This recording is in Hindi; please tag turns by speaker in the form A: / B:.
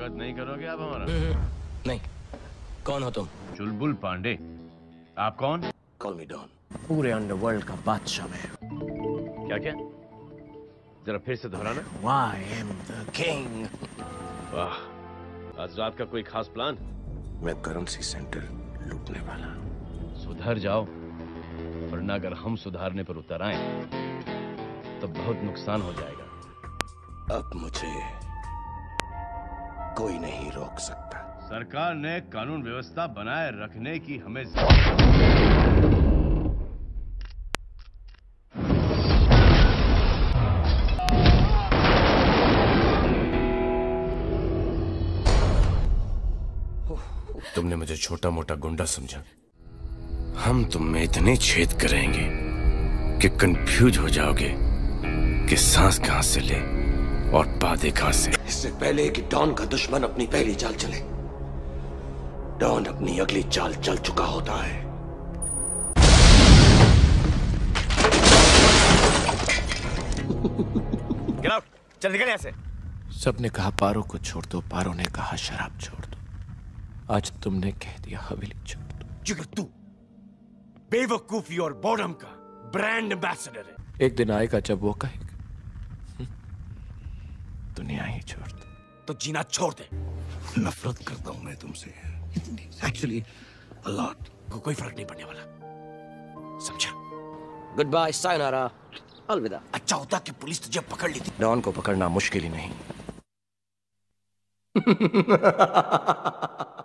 A: स्वागत नहीं करोगे आप हमारा?
B: नहीं। कौन हो तुम?
A: चुलबुल पांडे। आप कौन?
B: Call me don.
C: पूरे अंडरवर्ल्ड का बादशाह मैं।
A: क्या क्या? जरा फिर से दोहराना।
C: I am the king।
A: वाह, आज रात का कोई खास प्लान?
B: मैं करेंसी सेंटर लूटने वाला।
A: सुधर जाओ, वरना अगर हम सुधारने पर उतर आए तो बहुत नुकसान हो जाएगा।
B: अब मुझे कोई नहीं रोक सकता।
A: सरकार ने कानून व्यवस्था बनाए रखने की हमें
B: तुमने मुझे छोटा मोटा गुंडा समझा। हम तुम में इतने छेद करेंगे कि कंफ्यूज हो जाओगे कि सांस कहां से ले और बातें कहां से। इससे पहले कि डॉन का दुश्मन अपनी पहली चाल चले, डॉन अपनी अगली चाल चल चुका होता है।
D: Get out! चल निकल यहाँ से।
C: सबने कहा पारो को छोड़ दो, पारो ने कहा शराब छोड़ दो। आज तुमने कह दिया हवेली छोड़ दो।
D: जिगर तू बेवकूफी और बोर्डम का ब्रांड एम्बेसडर है।
C: एक दिन आएगा जब वो कहेगा दुनिया ही छोड़ दो।
D: तो जीना छोड़ दे।
B: नफरत करता हूं मैं तुमसे। Actually a lot.
D: कोई फर्क नहीं पड़ने वाला, समझा?
B: गुड बाय, सायोनारा, अलविदा।
D: अच्छा होता कि पुलिस तुझे पकड़ लेती।
B: डॉन को पकड़ना मुश्किल ही नहीं।